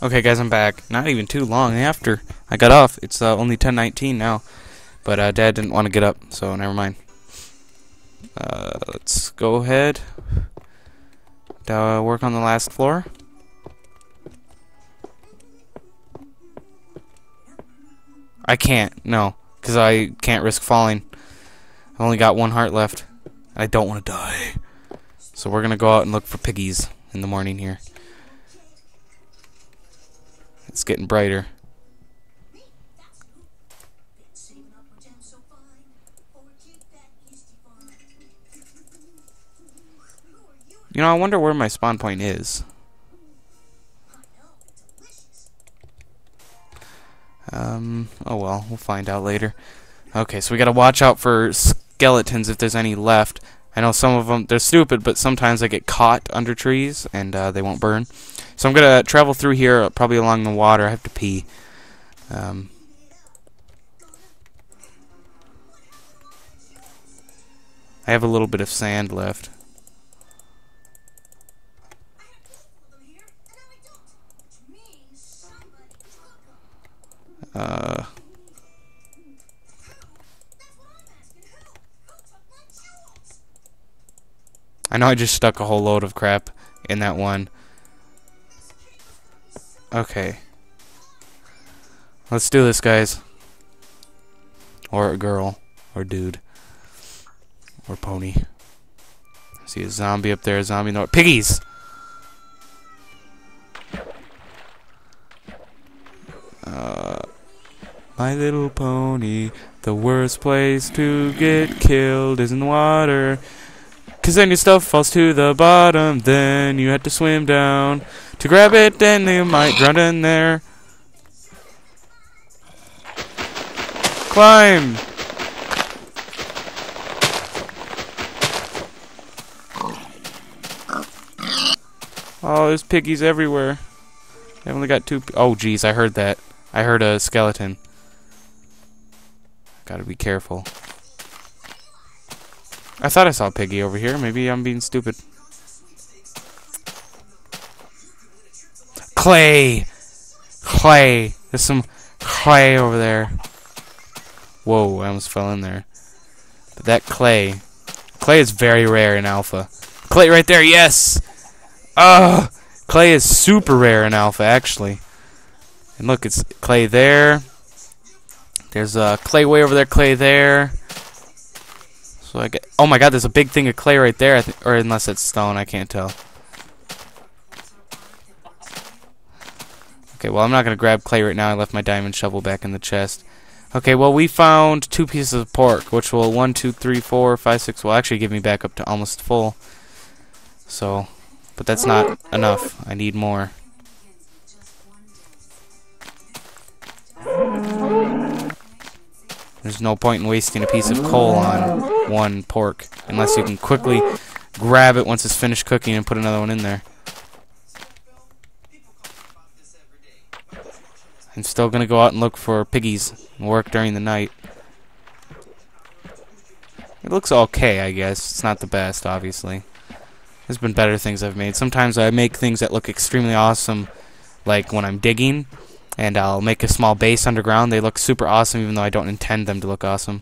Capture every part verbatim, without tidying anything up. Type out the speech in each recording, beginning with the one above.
Okay, guys, I'm back. Not even too long after I got off. It's uh, only ten nineteen now, but uh, Dad didn't want to get up, so never mind. Uh, let's go ahead. Uh, work on the last floor. I can't, no, because I can't risk falling. I've only got one heart left. I don't want to die. So we're gonna go out and look for piggies in the morning here. It's getting brighter. You know, I wonder where my spawn point is. Um, oh well, we'll find out later. Okay, so we gotta watch out for skeletons if there's any left. I know some of them, they're stupid, but sometimes they get caught under trees and uh, they won't burn. So I'm gonna travel through here, probably along the water. I have to pee. Um, I have a little bit of sand left. Uh, I know I just stuck a whole load of crap in that one. Okay. Let's do this, guys. Or a girl. Or dude. Or pony. I see a zombie up there. A zombie. No. Piggies! Uh, my little pony. The worst place to get killed is in the water. Cause then your stuff falls to the bottom. Then you have to swim down to grab it, then you might drown in there. Climb! Oh, there's piggies everywhere. I only got two. P oh, geez, I heard that. I heard a skeleton. Gotta be careful. I thought I saw a piggy over here. Maybe I'm being stupid. Clay! Clay! There's some clay over there. Whoa, I almost fell in there. But that clay... Clay is very rare in alpha. Clay right there, yes! Ugh! Clay is super rare in alpha, actually. And look, it's clay there. There's uh, clay way over there, clay there. So I get... Oh my god, there's a big thing of clay right there. I th or unless it's stone, I can't tell. Okay, well, I'm not going to grab clay right now. I left my diamond shovel back in the chest. Okay, well, we found two pieces of pork, which will one, two, three, four, five, six, will actually give me back up to almost full. So, but that's not enough. I need more. There's no point in wasting a piece of coal on one pork, unless you can quickly grab it once it's finished cooking and put another one in there. I'm still gonna go out and look for piggies and work during the night. It looks okay, I guess. It's not the best, obviously. There's been better things I've made. Sometimes I make things that look extremely awesome, like when I'm digging, and I'll make a small base underground. They look super awesome, even though I don't intend them to look awesome.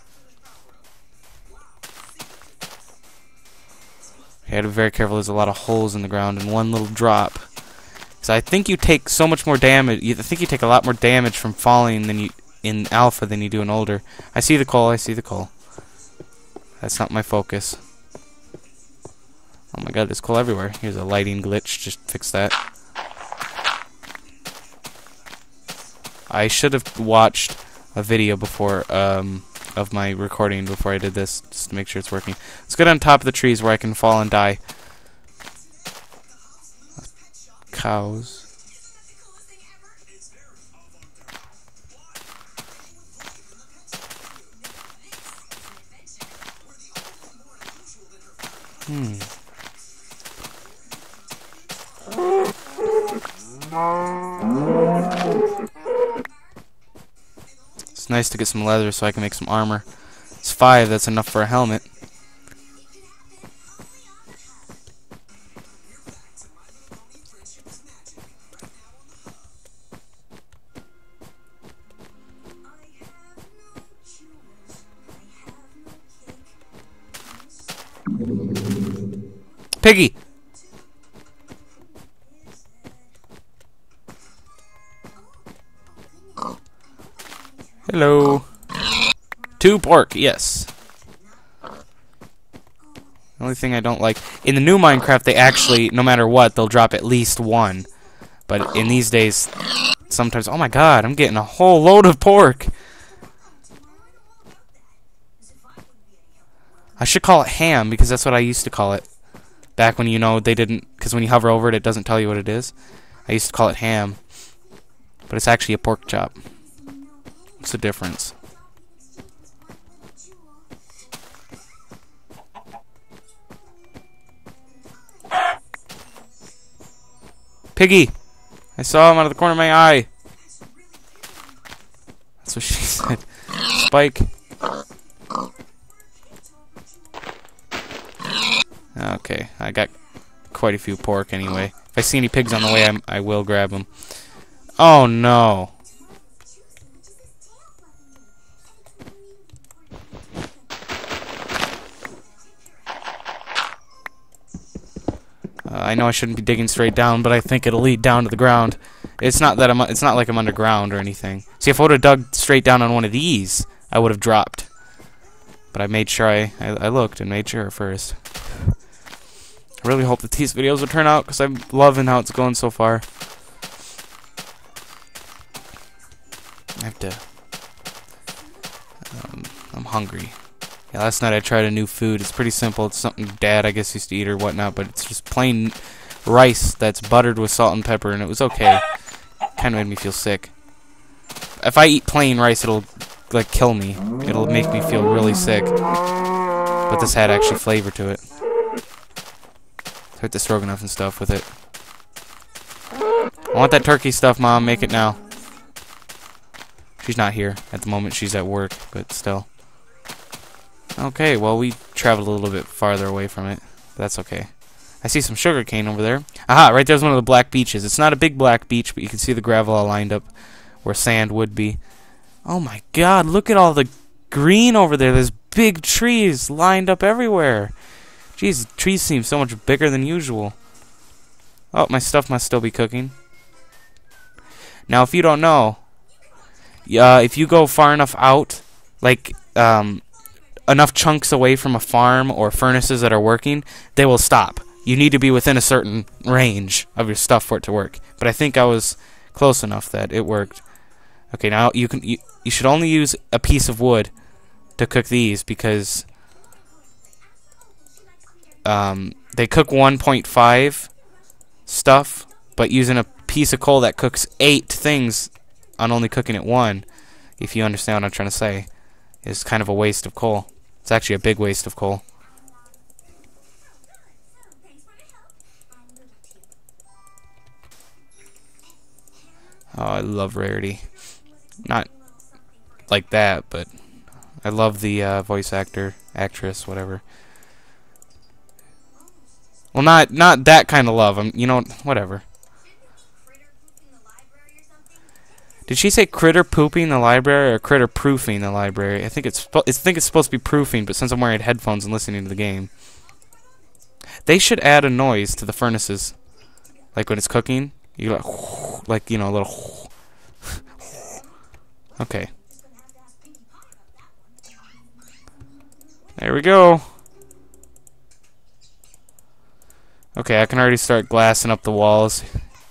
You gotta be very careful. There's a lot of holes in the ground and one little drop. So I think you take so much more damage. You I think you take a lot more damage from falling than you in alpha than you do in older. I see the coal. I see the coal. That's not my focus. Oh my god, there's coal everywhere. Here's a lighting glitch. Just fix that. I should have watched a video before um, of my recording before I did this, just to make sure it's working. Let's get on top of the trees where I can fall and die. Cows. Hmm. It's nice to get some leather so I can make some armor. It's five, that's enough for a helmet. Piggy! Hello. Two pork, yes. The only thing I don't like... In the new Minecraft, they actually, no matter what, they'll drop at least one. But in these days, sometimes... Oh my god, I'm getting a whole load of pork! I should call it ham, because that's what I used to call it. Back when, you know, they didn't... Because when you hover over it, it doesn't tell you what it is. I used to call it ham. But it's actually a pork chop. What's the difference? Piggy! I saw him out of the corner of my eye. That's what she said. Spike. Okay, I got quite a few pork anyway. If I see any pigs on the way, I'm, I will grab them. Oh no! Uh, I know I shouldn't be digging straight down, but I think it'll lead down to the ground. It's not that I'm. It's not like I'm underground or anything. See, if I would have dug straight down on one of these, I would have dropped. But I made sure I, I I looked and made sure first. I really hope that these videos will turn out because I'm loving how it's going so far. I have to. Um, I'm hungry. Yeah, last night I tried a new food. It's pretty simple. It's something Dad, I guess, used to eat or whatnot, but it's just plain rice that's buttered with salt and pepper, and it was okay. Kind of made me feel sick. If I eat plain rice, it'll, like, kill me. It'll make me feel really sick. But this had actually flavor to it. Hit the stroganoff and stuff with it. I want that turkey stuff, Mom. Make it now. She's not here at the moment. She's at work, but still. Okay, well, we traveled a little bit farther away from it. That's okay. I see some sugar cane over there. Aha, right there's one of the black beaches. It's not a big black beach, but you can see the gravel all lined up where sand would be. Oh my god, look at all the green over there. There's big trees lined up everywhere. Jeez, the trees seem so much bigger than usual. Oh, my stuff must still be cooking. Now, if you don't know, uh, if you go far enough out, like, um... enough chunks away from a farm or furnaces that are working, they will stop. You need to be within a certain range of your stuff for it to work. But I think I was close enough that it worked. Okay, now you can you, you should only use a piece of wood to cook these because um, they cook one point five stuff, but using a piece of coal that cooks eight things on only cooking it one, if you understand what I'm trying to say, is kind of a waste of coal. It's actually a big waste of coal. Oh, I love Rarity. Not like that, but I love the uh, voice actor, actress, whatever. Well, not not that kind of love. I'm, you know, whatever. Did she say critter pooping the library or critter proofing the library? I think it's I think it's supposed to be proofing, but since I'm wearing headphones and listening to the game, they should add a noise to the furnaces, like when it's cooking. You like, like you know, a little. Okay. There we go. Okay, I can already start glassing up the walls.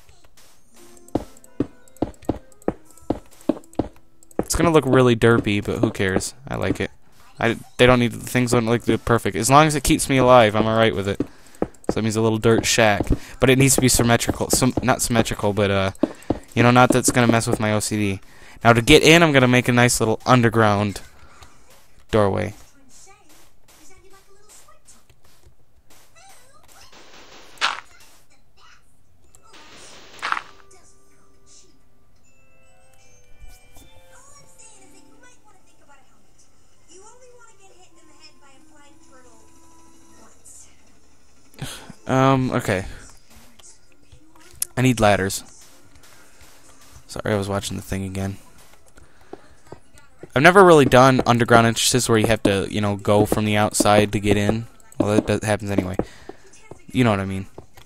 It's gonna look really derpy, but who cares? I like it. I, they don't need things don't look perfect. As long as it keeps me alive, I'm alright with it. So that means a little dirt shack, but it needs to be symmetrical. Some not symmetrical, but uh, you know, not that's gonna mess with my O C D. Now to get in, I'm gonna make a nice little underground doorway. Um, okay. I need ladders. Sorry, I was watching the thing again. I've never really done underground entrances where you have to, you know, go from the outside to get in Well, that, that happens anyway. You know what I mean.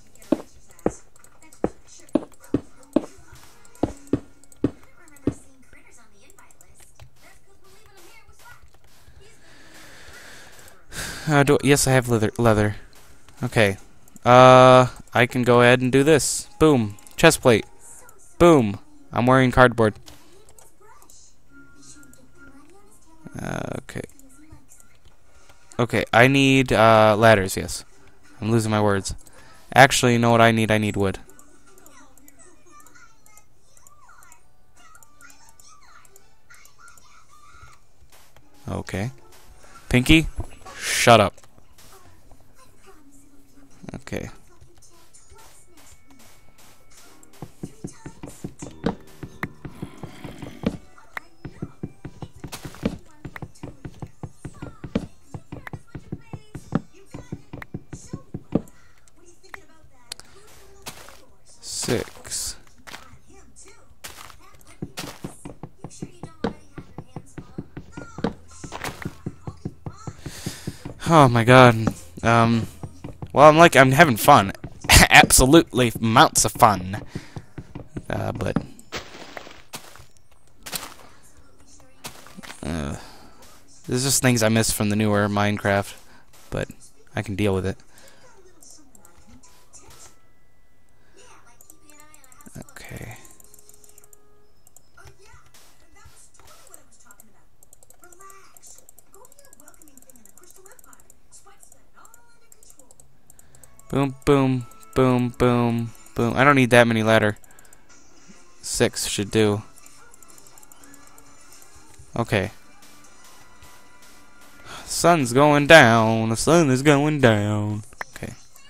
Uh, do, yes, I have leather. Leather. Okay. Uh, I can go ahead and do this. Boom. Chest plate. Boom. I'm wearing cardboard. Uh, okay. Okay, I need uh, ladders, yes. I'm losing my words. Actually, you know what I need? I need wood. Okay. Pinky? Shut up. Okay. Six. Oh my god. Um, well, I'm like, I'm having fun. Absolutely amounts of fun. Uh, but... Uh, there's just things I miss from the newer Minecraft. But I can deal with it. Okay. Boom, boom, boom, boom, boom. I don't need that many ladder. Six should do. Okay. Sun's going down. The sun is going down. Okay.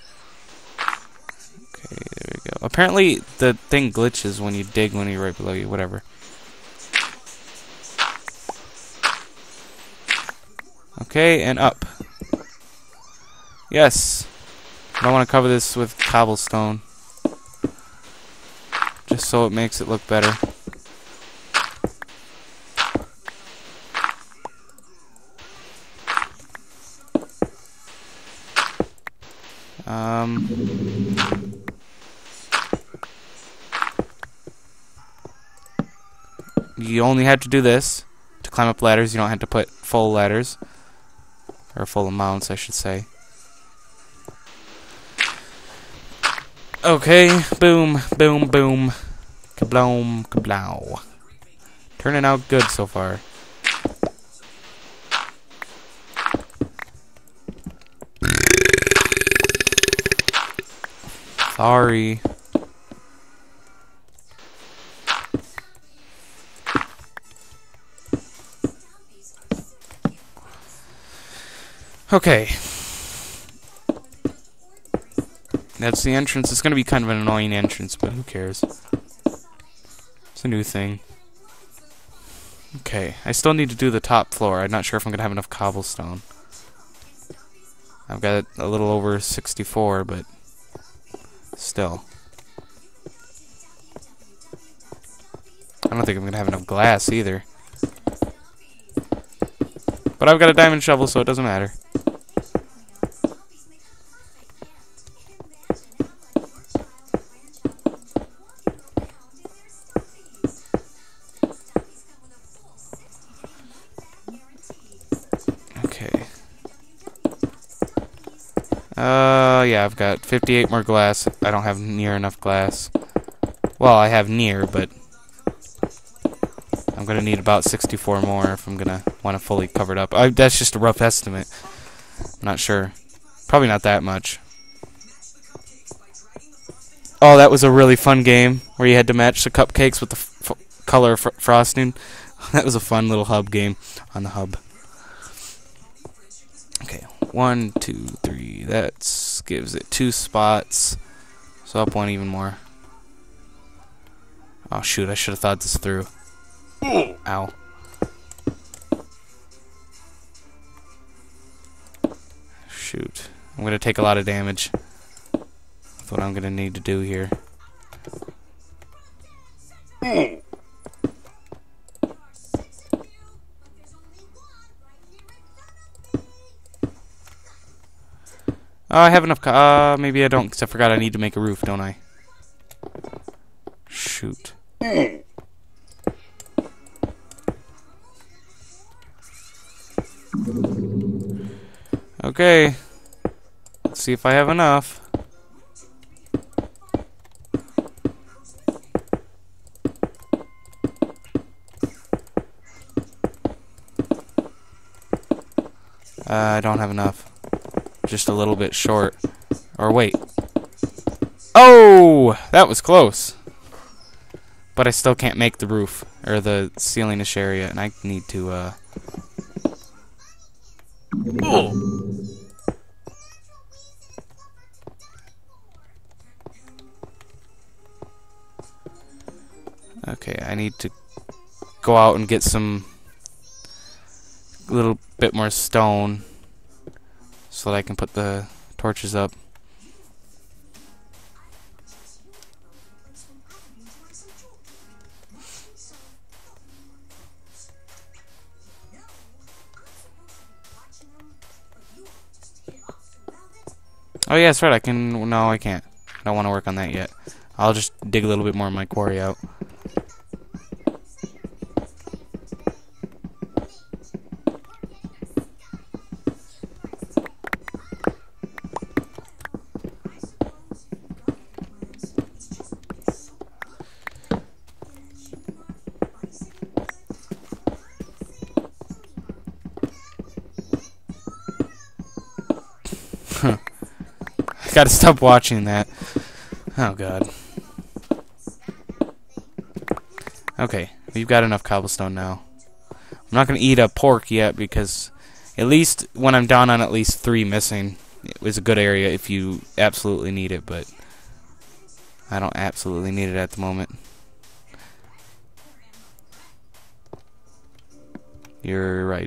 Okay, there we go. Apparently, the thing glitches when you dig when you're right below you. Whatever. Okay, and up. Yes. I want to cover this with cobblestone. Just so it makes it look better. Um... You only have to do this to climb up ladders. You don't have to put full ladders. Or full amounts, I should say. Okay, boom, boom, boom. Kabloom, kablow. Turning out good so far. Sorry. Okay. That's the entrance. It's going to be kind of an annoying entrance, but who cares? It's a new thing. Okay. I still need to do the top floor. I'm not sure if I'm going to have enough cobblestone. I've got a little over sixty-four, but still. I don't think I'm going to have enough glass either. But I've got a diamond shovel, so it doesn't matter. Okay. Uh, yeah, I've got fifty-eight more glass. I don't have near enough glass. Well, I have near, but I'm going to need about sixty-four more if I'm going to want to fully cover it up. I, that's just a rough estimate. I'm not sure. Probably not that much. Oh, that was a really fun game where you had to match the cupcakes with the f f color fr frosting. That was a fun little hub game on the hub. Okay, one, two, three. That gives it two spots. So up one even more. Oh, shoot. I should have thought this through. Ow. Shoot. I'm going to take a lot of damage. That's what I'm going to need to do here. Oh, I have enough co- uh, maybe I don't, because I forgot I need to make a roof, don't I? Shoot. Okay. Let's see if I have enough. Uh, I don't have enough. Just a little bit short. Or wait. Oh! That was close. But I still can't make the roof. Or the ceiling-ish area. And I need to, uh... Oh! Okay, I need to go out and get some... little bit more stone. So that I can put the torches up. Oh yeah, that's right, I can... No, I can't. I don't want to work on that yet. I'll just dig a little bit more of my quarry out. Gotta stop watching that. Oh god. Okay, we've got enough cobblestone now. I'm not gonna eat a pork yet because at least when I'm down on at least three missing, it was a good area if you absolutely need it, but I don't absolutely need it at the moment. You're right.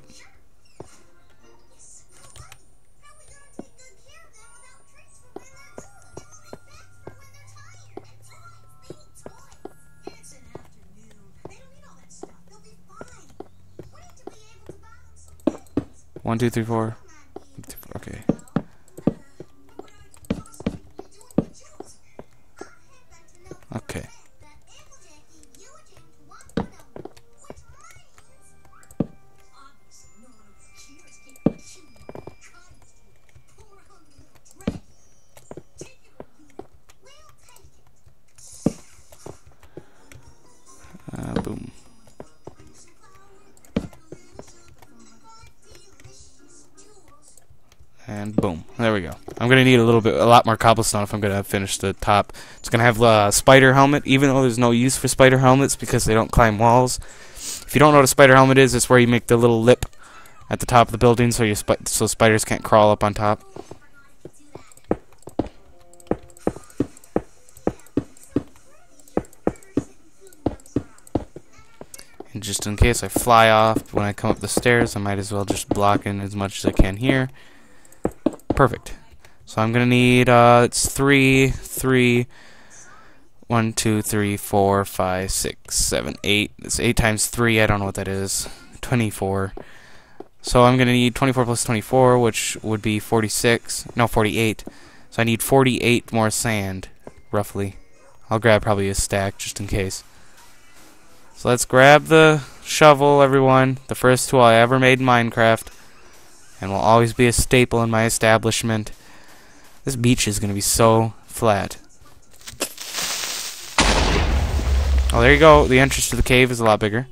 One, two, three, four. Okay. Okay. Uh, boom. And boom. There we go. I'm gonna need a little bit, a lot more cobblestone if I'm gonna finish the top. It's gonna have a uh, spider helmet, even though there's no use for spider helmets because they don't climb walls. If you don't know what a spider helmet is, it's where you make the little lip at the top of the building so your spi so spiders can't crawl up on top. And just in case I fly off when I come up the stairs, I might as well just block in as much as I can here. Perfect. So I'm gonna need uh it's three, three, one, two, three, four, five, six, seven, eight. It's eight times three, I don't know what that is. Twenty-four. So I'm gonna need twenty-four plus twenty-four, which would be forty-six. No, forty-eight. So I need forty-eight more sand, roughly. I'll grab probably a stack just in case. So let's grab the shovel, everyone. The first tool I ever made in Minecraft. And will always be a staple in my establishment. This beach is going to be so flat. Oh, there you go. The entrance to the cave is a lot bigger.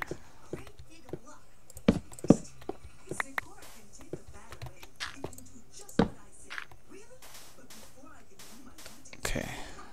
Okay.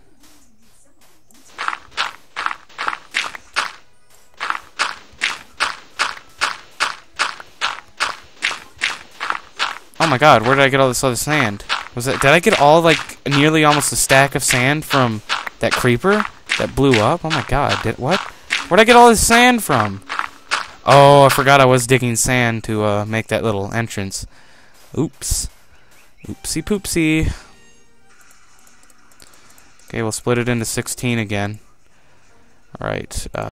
Oh my god, where did I get all this other sand? Was that, did I get all, like, nearly almost a stack of sand from that creeper that blew up? Oh my god, did, what? Where'd I get all this sand from? Oh, I forgot I was digging sand to, uh, make that little entrance. Oops. Oopsie poopsie. Okay, we'll split it into sixteen again. Alright, uh...